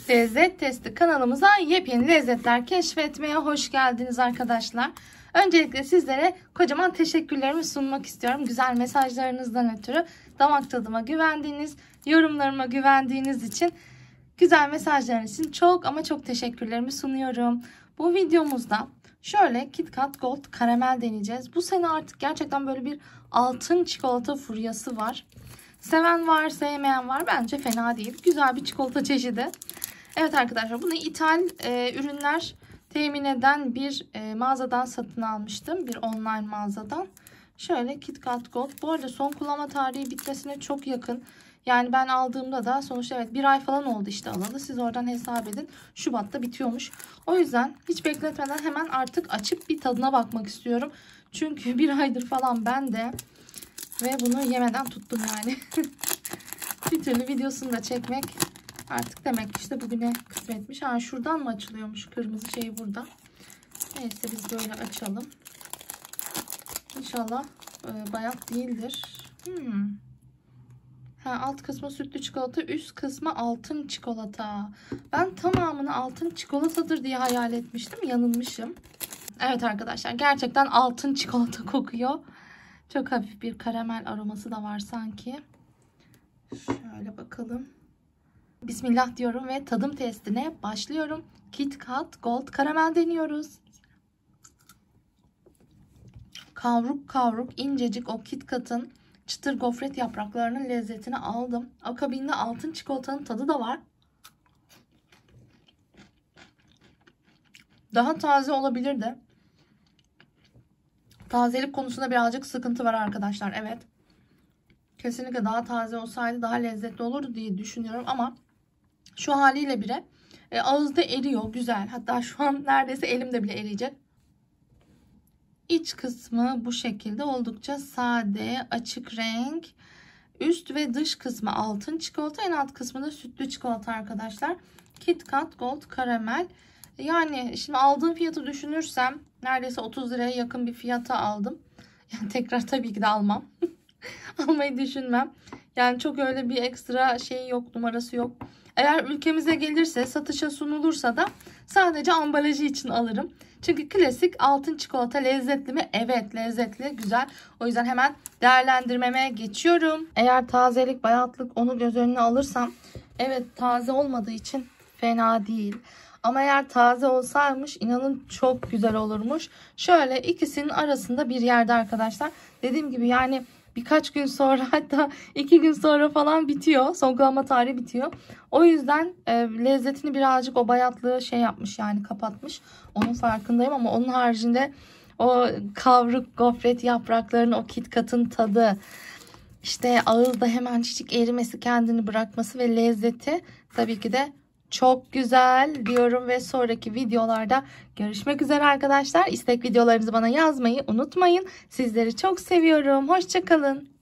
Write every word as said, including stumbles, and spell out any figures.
Lezzet Testi kanalımıza yepyeni lezzetler keşfetmeye hoş geldiniz arkadaşlar. Öncelikle sizlere kocaman teşekkürlerimi sunmak istiyorum. Güzel mesajlarınızdan ötürü, damak tadıma güvendiğiniz, yorumlarıma güvendiğiniz için, güzel mesajlarınız için çok ama çok teşekkürlerimi sunuyorum. Bu videomuzda şöyle KitKat Gold karamel deneyeceğiz. Bu sene artık gerçekten böyle bir altın çikolata furyası var. Seven var, sevmeyen var. Bence fena değil. Güzel bir çikolata çeşidi. Evet arkadaşlar, bunu ithal e, ürünler temin eden bir e, mağazadan satın almıştım. Bir online mağazadan. Şöyle KitKat Gold. Bu arada son kullanma tarihi bitmesine çok yakın. Yani ben aldığımda da sonuçta evet bir ay falan oldu işte alalı. Siz oradan hesap edin. Şubat'ta bitiyormuş. O yüzden hiç bekletmeden hemen artık açıp bir tadına bakmak istiyorum. Çünkü bir aydır falan ben de ve bunu yemeden tuttum yani. Bir türlü videosunu da çekmek artık demek işte bugüne kısmetmiş. Ha, şuradan mı açılıyormuş? Kırmızı şey burada. Neyse biz böyle açalım. İnşallah e, bayat değildir. Hmm. Ha, alt kısmı sütlü çikolata, üst kısmı altın çikolata. Ben tamamını altın çikolatadır diye hayal etmiştim. Yanılmışım. Evet arkadaşlar, gerçekten altın çikolata kokuyor. Çok hafif bir karamel aroması da var sanki. Şöyle bakalım. Bismillah diyorum ve tadım testine başlıyorum. KitKat Gold karamel deniyoruz. Kavruk kavruk incecik o KitKat'ın çıtır gofret yapraklarının lezzetini aldım. Akabinde altın çikolatanın tadı da var. Daha taze olabilirdi. Tazelik konusunda birazcık sıkıntı var arkadaşlar. Evet. Kesinlikle daha taze olsaydı daha lezzetli olurdu diye düşünüyorum ama şu haliyle bile e, ağızda eriyor. Güzel. Hatta şu an neredeyse elimde bile eriyecek. İç kısmı bu şekilde oldukça sade, açık renk. Üst ve dış kısmı altın çikolata, en alt kısmı da sütlü çikolata arkadaşlar. KitKat Gold karamel. Yani şimdi aldığım fiyatı düşünürsem neredeyse otuz liraya yakın bir fiyata aldım. Yani tekrar tabii ki de almam. Almayı düşünmem. Yani çok öyle bir ekstra şey yok, numarası yok. Eğer ülkemize gelirse, satışa sunulursa da sadece ambalajı için alırım. Çünkü klasik altın çikolata lezzetli mi? Evet, lezzetli, güzel. O yüzden hemen değerlendirmeme geçiyorum. Eğer tazelik, bayatlık onu göz önüne alırsam, evet taze olmadığı için fena değil. Ama eğer taze olsaymış inanın çok güzel olurmuş. Şöyle ikisinin arasında bir yerde arkadaşlar. Dediğim gibi yani birkaç gün sonra, hatta iki gün sonra falan bitiyor. Son kullanma tarihi bitiyor. O yüzden e, lezzetini birazcık o bayatlığı şey yapmış, yani kapatmış. Onun farkındayım ama onun haricinde o kavruk gofret yapraklarının o KitKat'ın tadı, işte ağızda hemen çiçek erimesi, kendini bırakması ve lezzeti tabii ki de çok güzel diyorum ve sonraki videolarda görüşmek üzere arkadaşlar. İstek videolarınızı bana yazmayı unutmayın. Sizleri çok seviyorum. Hoşça kalın.